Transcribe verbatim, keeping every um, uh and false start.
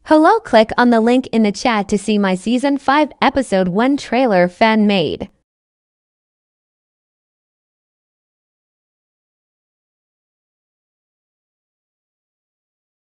Hello, click on the link in the chat to see my season five episode one trailer fan made.